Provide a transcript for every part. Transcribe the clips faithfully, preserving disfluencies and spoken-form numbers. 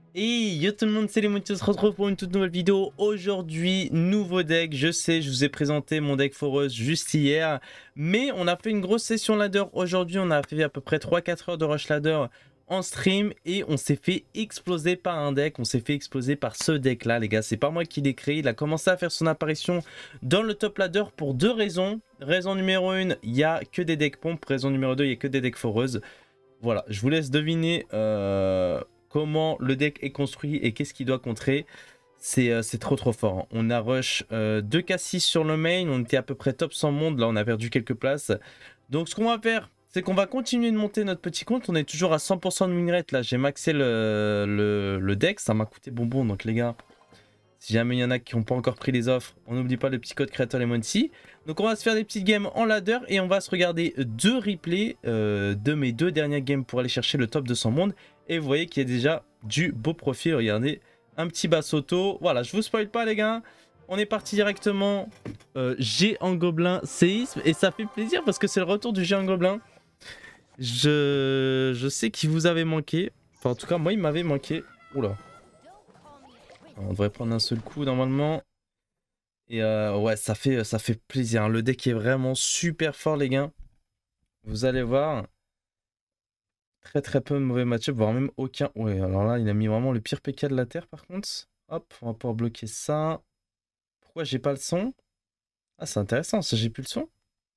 Et yo tout le monde, c'est les Moutiers, on se retrouve pour une toute nouvelle vidéo. Aujourd'hui, nouveau deck. Je sais, je vous ai présenté mon deck foreuse juste hier. Mais on a fait une grosse session ladder aujourd'hui. On a fait à peu près trois quatre heures de rush ladder en stream. Et on s'est fait exploser par un deck. On s'est fait exploser par ce deck là, les gars. C'est pas moi qui l'ai créé. Il a commencé à faire son apparition dans le top ladder pour deux raisons. Raison numéro une, il n'y a que des decks pompes. Raison numéro deux, il n'y a que des decks foreuses. Voilà, je vous laisse deviner... Euh... comment le deck est construit et qu'est-ce qu'il doit contrer. C'est euh, trop trop fort. Hein. On a rush euh, deux K six sur le main. On était à peu près top cent monde. Là, on a perdu quelques places. Donc, ce qu'on va faire, c'est qu'on va continuer de monter notre petit compte. On est toujours à cent pour cent de win rate. Là, j'ai maxé le, le, le deck. Ça m'a coûté bonbon. Donc, les gars, si jamais il y en a qui n'ont pas encore pris les offres, on n'oublie pas le petit code créateur Lemoncy. Donc, on va se faire des petites games en ladder et on va se regarder deux replays euh, de mes deux dernières games pour aller chercher le top deux cents monde. Et vous voyez qu'il y a déjà du beau profil. Regardez, un petit Bassoto. Voilà, je vous spoil pas, les gars. On est parti directement euh, Géant Gobelin Séisme. Et ça fait plaisir parce que c'est le retour du Géant Gobelin. Je, je sais qu'il vous avait manqué. Enfin, en tout cas, moi, il m'avait manqué. Oula. On devrait prendre un seul coup, normalement. Et euh, ouais, ça fait, ça fait plaisir. Le deck est vraiment super fort, les gars. Vous allez voir. Très très peu de mauvais match-up, voire même aucun. Ouais, alors là, il a mis vraiment le pire P K de la Terre par contre. Hop, on va pouvoir bloquer ça. Pourquoi j'ai pas le son? Ah, c'est intéressant, ça, j'ai plus le son.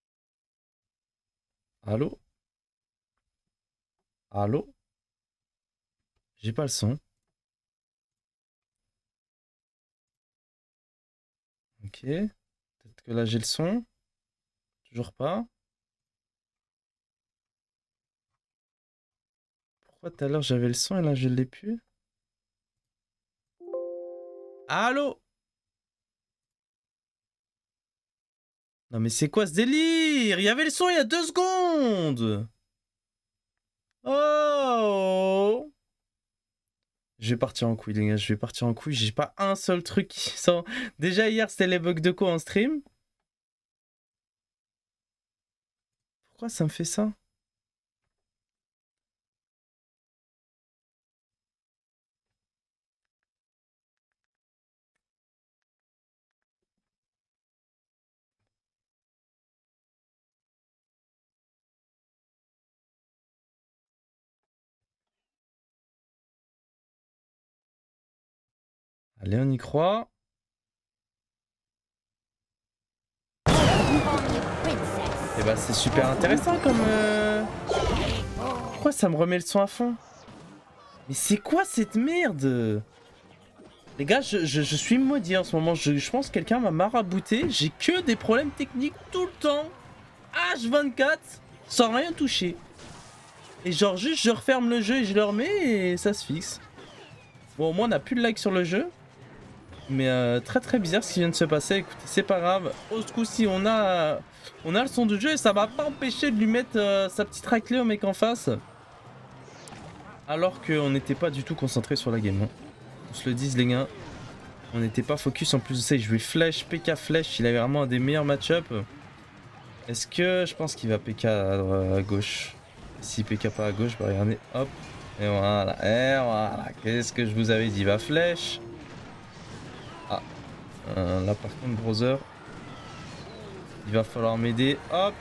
Allô? Allô? J'ai pas le son. Ok. Peut-être que là, j'ai le son. Toujours pas. Pourquoi tout à l'heure, j'avais le son et là, je l'ai plus? Allô? Non mais c'est quoi ce délire? Il y avait le son il y a deux secondes. Oh! Je vais partir en couille, les gars. Je vais partir en couille. J'ai pas un seul truc qui sort. Déjà hier, c'était les bugs de co en stream. Pourquoi ça me fait ça? Allez, on y croit. Et bah, c'est super intéressant comme... Euh... Pourquoi ça me remet le son à fond? Mais c'est quoi cette merde? Les gars, je, je, je suis maudit en ce moment. Je, je pense que quelqu'un m'a marabouté. J'ai que des problèmes techniques tout le temps. H vingt-quatre, sans rien toucher. Et genre, juste, je referme le jeu et je le remets et ça se fixe. Bon, au moins, on n'a plus de like sur le jeu. Mais euh, très très bizarre ce qui vient de se passer. Écoutez, c'est pas grave. Au ce coup-ci, on a, on a le son du jeu et ça m'a pas empêché de lui mettre euh, sa petite raclée au mec en face. Alors qu'on n'était pas du tout concentré sur la game. Hein. On se le dise, les gars. On n'était pas focus. En plus de ça, il jouait flèche, P K flèche. Il avait vraiment un des meilleurs match-up. Est-ce que je pense qu'il va P K à, à gauche? Si P K pas à gauche, bah regardez, hop. Et voilà, et voilà. Qu'est-ce que je vous avais dit? Va flèche. Ah. Euh, là par contre, browser. Il va falloir m'aider. Hop.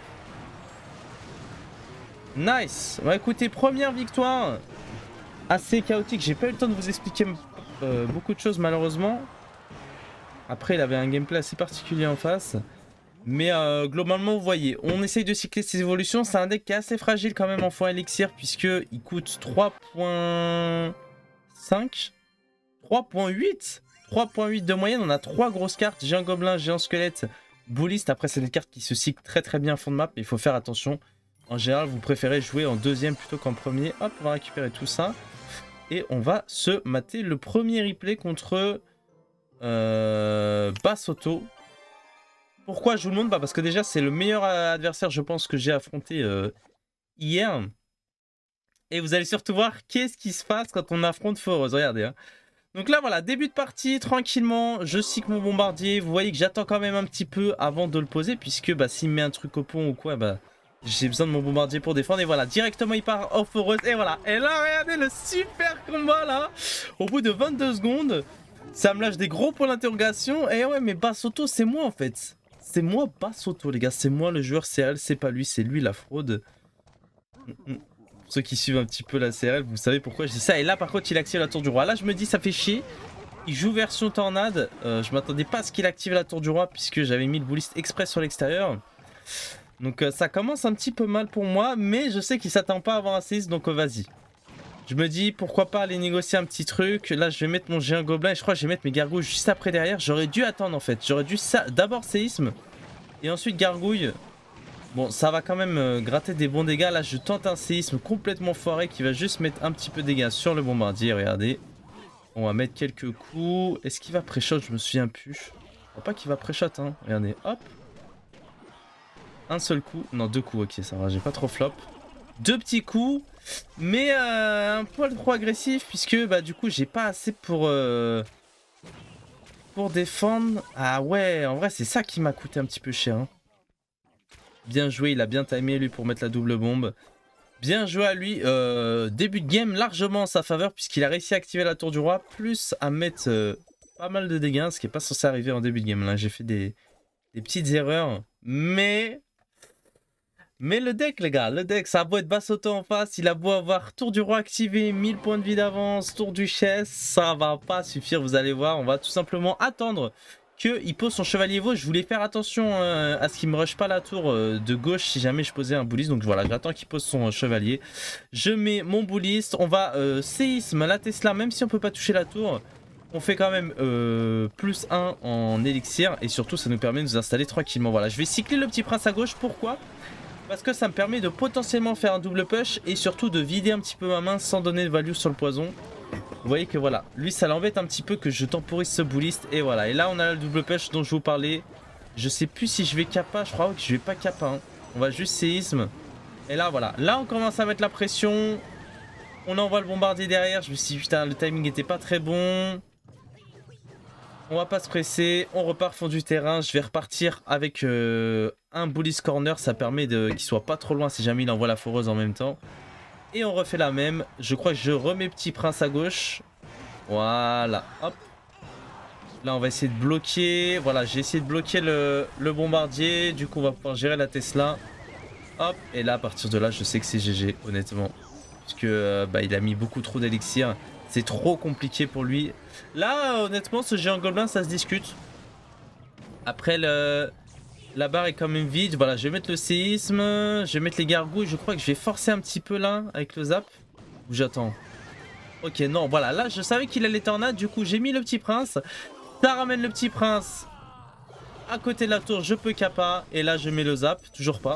Nice. Bah écoutez, première victoire. Assez chaotique. J'ai pas eu le temps de vous expliquer euh, beaucoup de choses malheureusement. Après, il avait un gameplay assez particulier en face. Mais euh, globalement, vous voyez, on essaye de cycler ses évolutions. C'est un deck qui est assez fragile quand même en foin élixir, puisqu'il coûte trois point cinq, trois point huit, trois point huit de moyenne. On a trois grosses cartes, Géant Gobelin, Géant Squelette, Bouliste. Après, c'est des cartes qui se cyclent très très bien en fond de map, mais il faut faire attention. En général, vous préférez jouer en deuxième plutôt qu'en premier. Hop, on va récupérer tout ça. Et on va se mater le premier replay contre euh, Bassoto. Pourquoi je vous le montre? Bah parce que déjà c'est le meilleur adversaire je pense que j'ai affronté euh, hier. Et vous allez surtout voir qu'est-ce qui se passe quand on affronte Foreuse. Regardez. Hein. Donc là voilà, début de partie, tranquillement. Je cycle mon bombardier. Vous voyez que j'attends quand même un petit peu avant de le poser. Puisque bah, s'il me met un truc au pont ou quoi, bah j'ai besoin de mon bombardier pour défendre. Et voilà, directement il part en Foreuse. Et voilà. Et là regardez le super combat là, au bout de vingt-deux secondes, ça me lâche des gros points d'interrogation. Et ouais, mais Bassoto, c'est moi en fait. C'est moi Bassoto, les gars. C'est moi le joueur C R L, c'est pas lui, c'est lui la fraude. Pour ceux qui suivent un petit peu la C R L, vous savez pourquoi je dis ça. Et là, par contre, il active la tour du roi. Là, je me dis, ça fait chier. Il joue version tornade. Euh, je m'attendais pas à ce qu'il active la tour du roi, puisque j'avais mis le bouliste express sur l'extérieur. Donc euh, ça commence un petit peu mal pour moi, mais je sais qu'il s'attend pas à avoir un séisme, donc euh, vas-y. Je me dis pourquoi pas aller négocier un petit truc. Là je vais mettre mon géant gobelin et je crois que je vais mettre mes gargouilles juste après derrière. J'aurais dû attendre en fait. J'aurais dû d'abord séisme et ensuite gargouille. Bon, ça va quand même euh, gratter des bons dégâts. Là je tente un séisme complètement foiré qui va juste mettre un petit peu de dégâts sur le bombardier. Regardez. On va mettre quelques coups. Est-ce qu'il va pré-shot? Je me souviens plus. Je crois pas qu'il va pré-shot hein. Regardez, hop. Un seul coup, non deux coups, ok ça va, j'ai pas trop flop. Deux petits coups, mais euh, un poil trop agressif puisque bah du coup j'ai pas assez pour euh, pour défendre. Ah ouais, en vrai c'est ça qui m'a coûté un petit peu cher. Hein. Bien joué, il a bien timé lui pour mettre la double bombe. Bien joué à lui, euh, début de game largement en sa faveur puisqu'il a réussi à activer la tour du roi plus à mettre euh, pas mal de dégâts, ce qui est pas censé arriver en début de game. Là j'ai fait des, des petites erreurs, mais... Mais le deck les gars, le deck, ça a beau être Bassoto en face, il a beau avoir tour du roi activé, mille points de vie d'avance, tour du chess, ça va pas suffire, vous allez voir, on va tout simplement attendre qu'il pose son chevalier veau. Je voulais faire attention euh, à ce qu'il me rush pas la tour euh, de gauche si jamais je posais un bouliste, donc voilà, j'attends qu'il pose son euh, chevalier. Je mets mon bouliste, on va euh, séisme la Tesla, même si on peut pas toucher la tour, on fait quand même euh, plus un en élixir et surtout ça nous permet de nous installer tranquillement. Voilà, je vais cycler le petit prince à gauche, pourquoi ? Parce que ça me permet de potentiellement faire un double push et surtout de vider un petit peu ma main sans donner de value sur le poison. Vous voyez que voilà, lui ça l'embête un petit peu que je temporise ce bouliste et voilà. Et là on a le double push dont je vous parlais. Je sais plus si je vais kappa, je crois que je vais pas kappa. Hein. On va juste séisme. Et là voilà, là on commence à mettre la pression. On envoie le bombardier derrière, je me suis dit putain le timing était pas très bon. On va pas se presser, on repart fond du terrain. Je vais repartir avec euh, un bullies corner, ça permet qu'il soit pas trop loin si jamais il envoie la foreuse en même temps. Et on refait la même, je crois que je remets petit prince à gauche. Voilà, hop. Là on va essayer de bloquer, voilà j'ai essayé de bloquer le, le bombardier. Du coup on va pouvoir gérer la Tesla. Hop, et là à partir de là je sais que c'est G G honnêtement. Parce que euh, bah, il a mis beaucoup trop d'élixir. C'est trop compliqué pour lui. Là, honnêtement, ce géant gobelin, ça se discute. Après, le... la barre est quand même vide. Voilà, je vais mettre le séisme. Je vais mettre les gargouilles. Je crois que je vais forcer un petit peu là, avec le zap. Ou j'attends. Ok, non, voilà. Là, je savais qu'il allait tornade. Du coup, j'ai mis le petit prince. Ça ramène le petit prince à côté de la tour. Je peux kappa. Et là, je mets le zap. Toujours pas.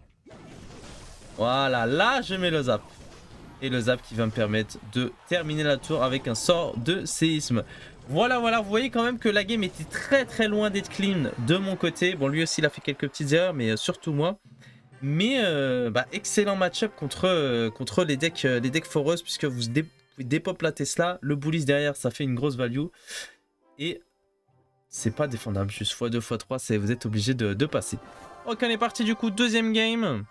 Voilà, là, je mets le zap. Et le zap qui va me permettre de terminer la tour avec un sort de séisme. Voilà, voilà, vous voyez quand même que la game était très très loin d'être clean de mon côté. Bon, lui aussi il a fait quelques petites erreurs, mais surtout moi. Mais euh, bah, excellent match-up contre, euh, contre les decks, euh, les decks foreuses, puisque vous dé pouvez dépop la Tesla. Le bullies derrière, ça fait une grosse value. Et c'est pas défendable, juste fois deux, fois trois, vous êtes obligé de, de passer. Ok, on est parti du coup, deuxième game.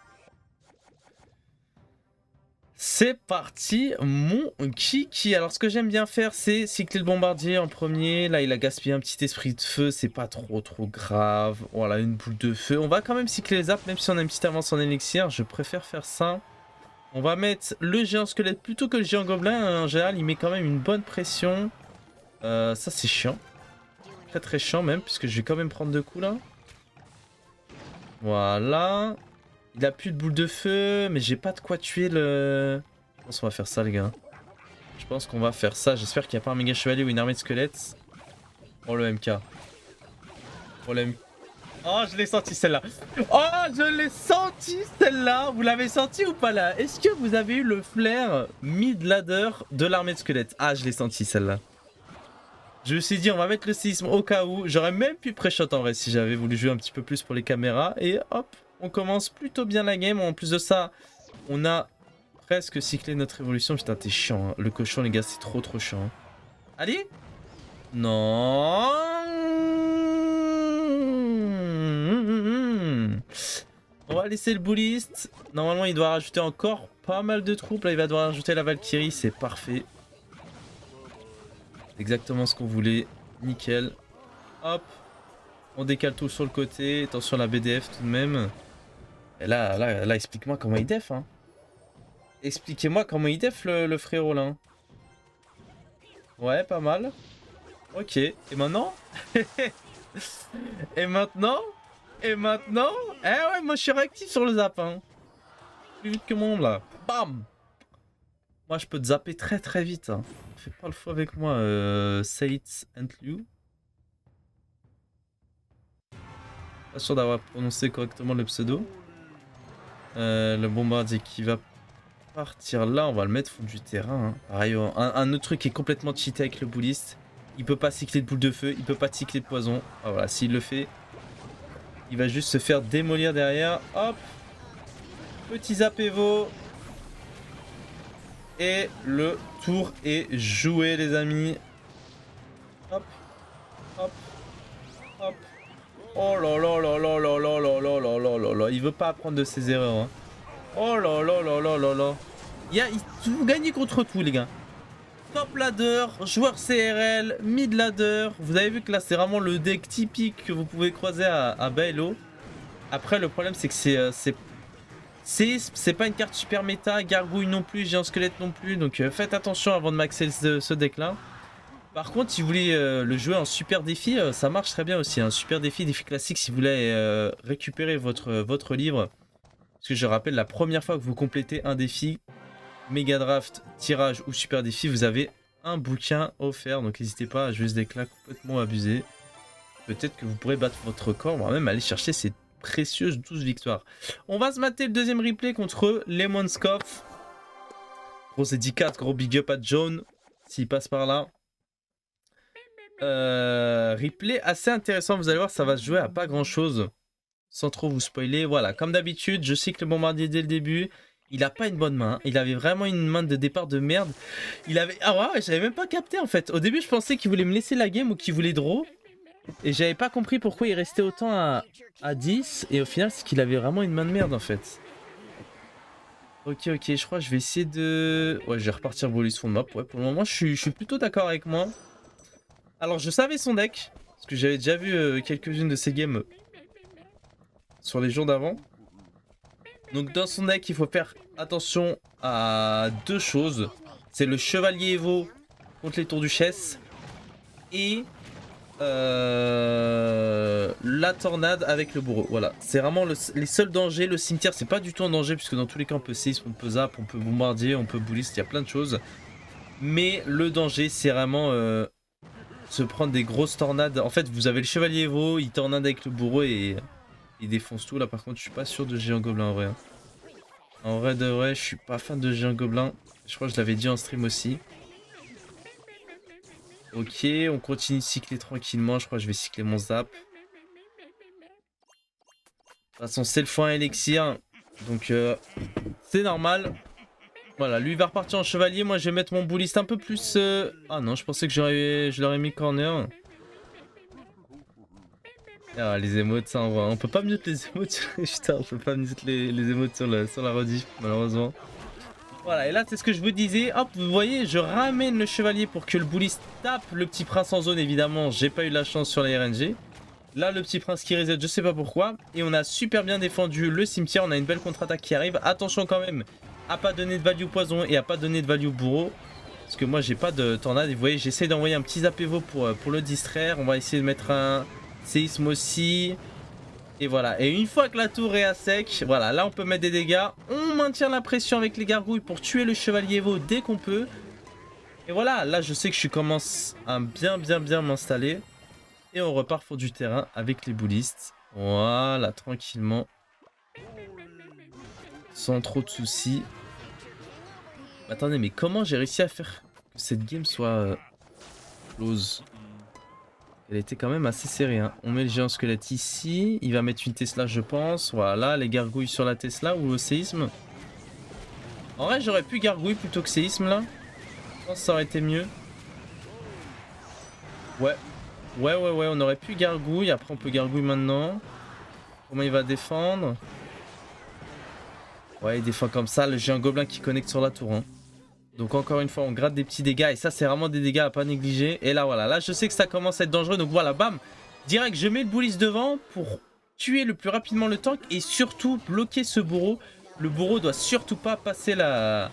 C'est parti, mon kiki. Alors, ce que j'aime bien faire, c'est cycler le bombardier en premier. Là, il a gaspillé un petit esprit de feu. C'est pas trop, trop grave. Voilà, une boule de feu. On va quand même cycler les apps, même si on a une petite avance en élixir. Je préfère faire ça. On va mettre le géant squelette plutôt que le géant gobelin. En général, il met quand même une bonne pression. Euh, ça, c'est chiant. Très, très chiant même, puisque je vais quand même prendre deux coups, là. Voilà. Il a plus de boule de feu, mais j'ai pas de quoi tuer le... Je pense qu'on va faire ça, les gars. Je pense qu'on va faire ça. J'espère qu'il n'y a pas un méga chevalier ou une armée de squelettes. Oh, le M K. Oh, le M K. Oh, je l'ai senti, celle-là. Oh, je l'ai senti, celle-là. Vous l'avez senti ou pas, là? Est-ce que vous avez eu le flair mid-ladder de l'armée de squelettes? Ah, je l'ai senti, celle-là. Je me suis dit, on va mettre le séisme au cas où. J'aurais même pu pré-shot, en vrai, si j'avais voulu jouer un petit peu plus pour les caméras. Et hop. On commence plutôt bien la game. En plus de ça, on a presque cyclé notre évolution. Putain, t'es chiant. Hein. Le cochon, les gars, c'est trop trop chiant. Hein. Allez. Non. On va laisser le bulliste. Normalement, il doit rajouter encore pas mal de troupes. Là, il va devoir rajouter la Valkyrie. C'est parfait. Exactement ce qu'on voulait. Nickel. Hop. On décale tout sur le côté. Attention à la B D F tout de même. Et là, là, là explique-moi comment il def. Hein. Expliquez-moi comment il def le, le frérot là. Ouais, pas mal. Ok. Et maintenant Et maintenant Et maintenant Eh ouais, moi je suis réactif sur le zap. Hein. Plus vite que mon là. Bam. Moi je peux te zapper très très vite. Hein. Fais pas le fou avec moi, euh, Saït Antliu. Pas sûr d'avoir prononcé correctement le pseudo. Euh, le bombardier qui va partir là, on va le mettre fond du terrain. Hein. Pareil, un, un autre truc qui est complètement cheaté avec le bouliste. Il peut pas cycler de boule de feu, il peut pas cycler de poison. Ah, voilà, s'il le fait, il va juste se faire démolir derrière. Hop, petit zap Evo. Et le tour est joué, les amis. Hop, hop, hop. Oh là là là là là là là là là là là là. Il veut pas apprendre de ses erreurs. Hein. Oh là là là là là là. Il y a, il, vous gagnez contre tout, les gars. Top ladder, joueur C R L, mid ladder. Vous avez vu que là, c'est vraiment le deck typique que vous pouvez croiser à, à Baello. Après, le problème, c'est que c'est... c'est c'est pas une carte super méta. Gargouille non plus, géant squelette non plus. Donc euh, faites attention avant de maxer ce, ce deck là. Par contre, si vous voulez euh, le jouer en super défi, euh, ça marche très bien aussi. Un hein. Super défi, défi classique, si vous voulez euh, récupérer votre, votre livre. Parce que je rappelle, la première fois que vous complétez un défi, méga draft, tirage ou super défi, vous avez un bouquin offert. Donc n'hésitez pas à jouer ce deck là complètement abusé. Peut-être que vous pourrez battre votre record, voire même aller chercher ces précieuses douze victoires. On va se mater le deuxième replay contre Lemon Scoff. Gros dédicace, gros big up à John, s'il passe par là. Euh, replay assez intéressant, vous allez voir, ça va se jouer à pas grand chose. Sans trop vous spoiler, voilà, comme d'habitude, je sais que le bombardier dès le début, il a pas une bonne main. Il avait vraiment une main de départ de merde. Il avait... Ah ouais, j'avais même pas capté en fait. Au début, je pensais qu'il voulait me laisser la game ou qu'il voulait draw. Et j'avais pas compris pourquoi il restait autant à, à dix. Et au final, c'est qu'il avait vraiment une main de merde en fait. Ok, ok, je crois que je vais essayer de... Ouais, je vais repartir Bolus fond de map. Ouais, pour le moment, je suis, je suis plutôt d'accord avec moi. Alors, je savais son deck. Parce que j'avais déjà vu euh, quelques-unes de ses games sur les jours d'avant. Donc, dans son deck, il faut faire attention à deux choses. C'est le chevalier Evo contre les tours duchesse. Et... Euh, la tornade avec le bourreau. Voilà, c'est vraiment le, les seuls dangers. Le cimetière, c'est pas du tout en danger, puisque dans tous les cas, on peut séisme, on peut zap, on peut bombardier, on peut bouliste, il y a plein de choses. Mais le danger, c'est vraiment euh, se prendre des grosses tornades. En fait, vous avez le chevalier Evo, il tornade avec le bourreau et il défonce tout. Là, par contre, je suis pas sûr de géant gobelin en vrai. En vrai de vrai, je suis pas fan de géant gobelin. Je crois que je l'avais dit en stream aussi. Ok, on continue de cycler tranquillement. Je crois que je vais cycler mon zap. De toute façon, c'est le foin élixir. Donc, euh, c'est normal. Voilà, lui il va repartir en chevalier. Moi, je vais mettre mon bouliste un peu plus... Euh... Ah non, je pensais que je l'aurais mis corner. Ah, les émotes, ça, on, va... on peut pas mute les émotes. Putain, on peut pas mute les, les émotes sur la, sur la rediff, malheureusement. Voilà, et là c'est ce que je vous disais, hop, vous voyez, je ramène le chevalier pour que le bouliste tape le petit prince en zone, évidemment, j'ai pas eu la chance sur la R N G. Là, le petit prince qui reset, je sais pas pourquoi, et on a super bien défendu le cimetière, on a une belle contre-attaque qui arrive. Attention quand même, à pas donner de value poison et à pas donner de value bourreau, parce que moi j'ai pas de tornade, et vous voyez, j'essaie d'envoyer un petit zap Evo pour, pour le distraire, on va essayer de mettre un séisme aussi... Et voilà, et une fois que la tour est à sec, voilà, là on peut mettre des dégâts. On maintient la pression avec les gargouilles pour tuer le chevalier Evo dès qu'on peut. Et voilà, là je sais que je commence à bien bien bien m'installer. Et on repart pour du terrain avec les boulistes. Voilà, tranquillement. Sans trop de soucis. Attendez, mais comment j'ai réussi à faire que cette game soit euh, close? Elle était quand même assez serrée. Hein. On met le géant squelette ici. Il va mettre une Tesla, je pense. Voilà, les gargouilles sur la Tesla ou le séisme. En vrai, j'aurais pu gargouille plutôt que séisme là. Je pense que ça aurait été mieux. Ouais. Ouais, ouais, ouais. On aurait pu gargouille. Après, on peut gargouille maintenant. Comment il va défendre? Ouais, il défend comme ça. Le géant gobelin qui connecte sur la tour. Hein. Donc encore une fois, on gratte des petits dégâts. Et ça, c'est vraiment des dégâts à pas négliger. Et là, voilà. Là, je sais que ça commence à être dangereux. Donc voilà, bam. Direct, je mets le bullis devant pour tuer le plus rapidement le tank. Et surtout, bloquer ce bourreau. Le bourreau doit surtout pas passer la...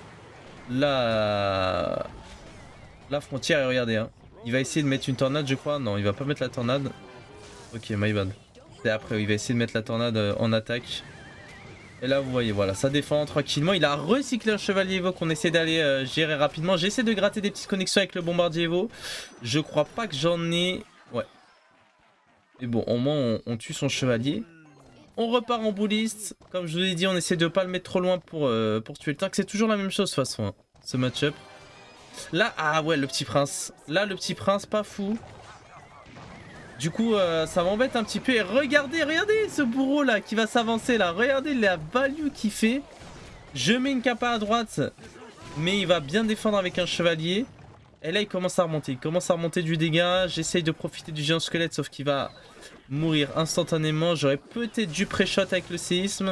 La... La frontière. Et regardez, hein. Il va essayer de mettre une tornade, je crois. Non, il va pas mettre la tornade. Ok, my bad. Et après, il va essayer de mettre la tornade en attaque. Et là, vous voyez, voilà, ça défend tranquillement. Il a recyclé un chevalier Evo qu'on essaie d'aller euh, gérer rapidement. J'essaie de gratter des petites connexions avec le bombardier Evo. Je crois pas que j'en ai... Ouais. Mais bon, au moins, on, on tue son chevalier. On repart en bulliste. Comme je vous l'ai dit, on essaie de pas le mettre trop loin pour, euh, pour tuer le tank. C'est toujours la même chose, de toute façon, hein, ce match-up. Là, ah ouais, le petit prince. Là, le petit prince, pas fou. Du coup, euh, ça m'embête un petit peu. Et regardez, regardez ce bourreau là qui va s'avancer là. Regardez la value qu'il fait. Je mets une capa à droite. Mais il va bien défendre avec un chevalier. Et là, il commence à remonter. Il commence à remonter du dégât. J'essaye de profiter du géant squelette. Sauf qu'il va mourir instantanément. J'aurais peut-être dû pré-shot avec le séisme.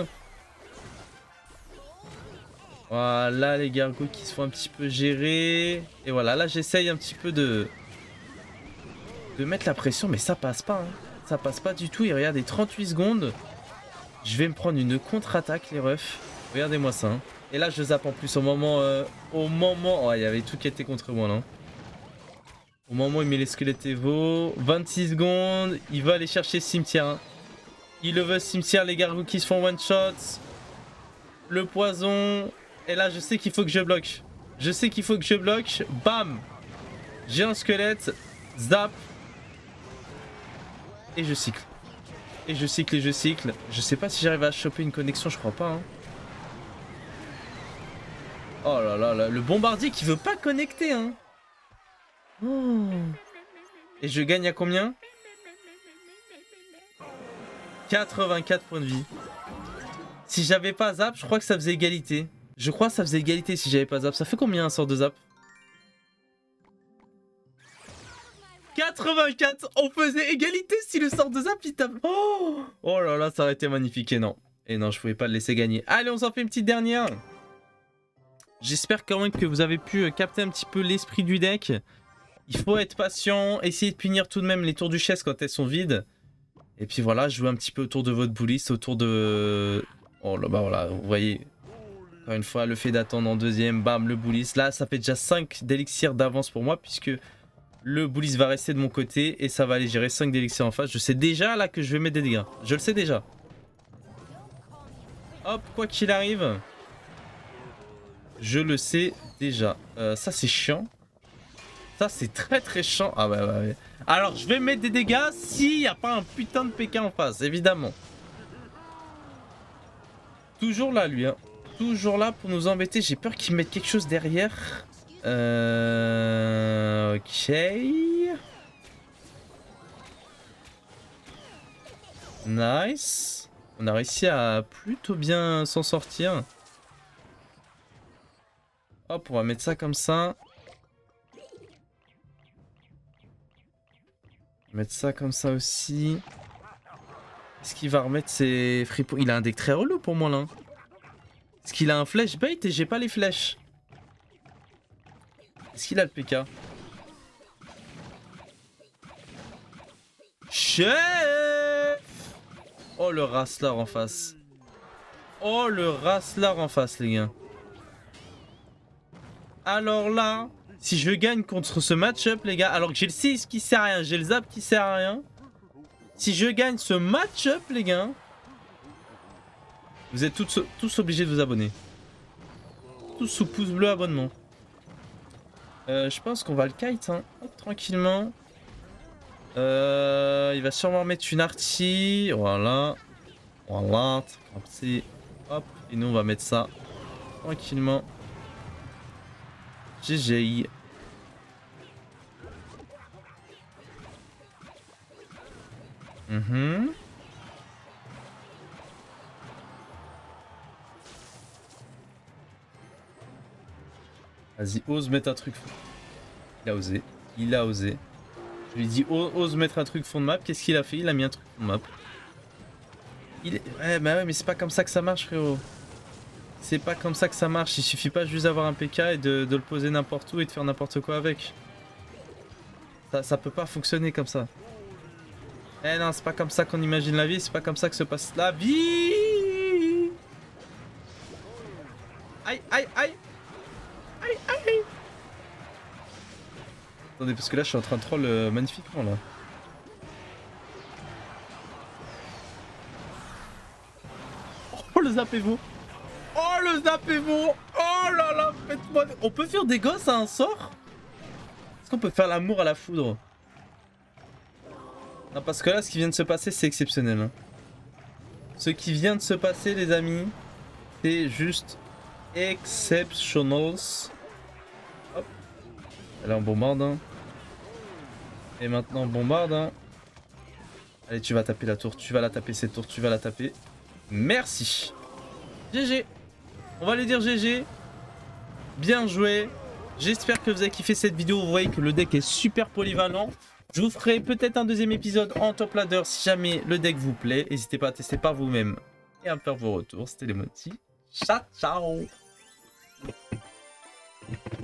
Voilà les gargots qui se font un petit peu gérer. Et voilà, là j'essaye un petit peu de... de mettre la pression, mais ça passe pas, hein. Ça passe pas du tout. Et regardez, trente-huit secondes. Je vais me prendre une contre-attaque, les refs. Regardez-moi ça, hein. Et là, je zappe en plus au moment... Euh, au moment... Oh, il y avait tout qui était contre moi, là. Au moment où il met les squelettes Evo. vingt-six secondes. Il va aller chercher cimetière, hein. Il le veut, cimetière, les gargouilles qui se font one-shot. Le poison. Et là, je sais qu'il faut que je bloque. Je sais qu'il faut que je bloque. Bam. J'ai un squelette. Zap. Et je cycle. Et je cycle et je cycle. Je sais pas si j'arrive à choper une connexion, je crois pas. Hein. Oh là là là. Le bombardier qui veut pas connecter. Hein. Oh. Et je gagne à combien? quatre-vingt-quatre points de vie. Si j'avais pas zap, je crois que ça faisait égalité. Je crois que ça faisait égalité si j'avais pas zap. Ça fait combien un sort de zap? quatre-vingt-quatre. On faisait égalité si le sort de zap il tape. Oh, oh là là, ça aurait été magnifique. Et non. Et non, je pouvais pas le laisser gagner. Allez, on s'en fait une petite dernière. J'espère quand même que vous avez pu capter un petit peu l'esprit du deck. Il faut être patient. Essayer de punir tout de même les tours du chess quand elles sont vides. Et puis voilà, jouer un petit peu autour de votre bullis. Autour de... Oh là, bah voilà, vous voyez... Encore une fois, le fait d'attendre en deuxième, bam, le bullis. Là, ça fait déjà cinq d'élixirs d'avance pour moi, puisque le bullis va rester de mon côté et ça va aller gérer cinq d'élixirs en face. Je sais déjà là que je vais mettre des dégâts. Je le sais déjà. Hop, quoi qu'il arrive, je le sais déjà. Euh, ça, c'est chiant. Ça, c'est très très chiant. Ah ouais, ouais, ouais. Alors, je vais mettre des dégâts s'il n'y a pas un putain de P K en face, évidemment. Toujours là, lui, hein. Toujours là pour nous embêter. J'ai peur qu'il mette quelque chose derrière. Euh... Ok. Nice. On a réussi à plutôt bien s'en sortir. Hop, on va mettre ça comme ça. Mettre ça comme ça aussi. Est-ce qu'il va remettre ses fripons? Il a un deck très relou pour moi là. Est-ce qu'il a un flash bait et j'ai pas les flèches? Est-ce qu'il a le P K? Chef! Oh le Rassler en face. Oh le Rassler en face les gars. Alors là, si je gagne contre ce match-up les gars, alors que j'ai le six qui sert à rien, j'ai le zap qui sert à rien. Si je gagne ce match-up les gars, vous êtes tous, tous obligés de vous abonner. Tous sous pouce bleu abonnement. Euh, je pense qu'on va le kite hein. Hop, tranquillement. Euh, il va sûrement mettre une artie. Voilà. Voilà. Hop. Et nous on va mettre ça tranquillement. G G. Mhm. Vas-y, ose mettre un truc. Il a osé. Il a osé. Je lui dis ose mettre un truc fond de map. Qu'est-ce qu'il a fait? Il a mis un truc fond de map. Il est... Ouais, bah ouais, mais c'est pas comme ça que ça marche, frérot. C'est pas comme ça que ça marche. Il suffit pas juste d'avoir un P K et de, de le poser n'importe où et de faire n'importe quoi avec. Ça, ça peut pas fonctionner comme ça. Eh non, c'est pas comme ça qu'on imagine la vie. C'est pas comme ça que se passe la vie. Aïe, aïe, aïe. Aïe, aïe. Attendez, parce que là, je suis en train de troll euh, magnifiquement, là. Oh, le zappez-vous. Oh, le zappez-vous. Oh là là, faites-moi... On peut faire des gosses à un sort? Est-ce qu'on peut faire l'amour à la foudre? Non, parce que là, ce qui vient de se passer, c'est exceptionnel. Hein. Ce qui vient de se passer, les amis, c'est juste exceptional. Hop. Là, on bombarde. Hein. Et maintenant, on bombarde. Hein. Allez, tu vas taper la tour. Tu vas la taper, cette tour. Tu vas la taper. Merci. G G. On va aller dire G G. Bien joué. J'espère que vous avez kiffé cette vidéo. Vous voyez que le deck est super polyvalent. Je vous ferai peut-être un deuxième épisode en top ladder si jamais le deck vous plaît. N'hésitez pas à tester par vous-même et à me faire vos retours. C'était les Monty. Ciao, ciao.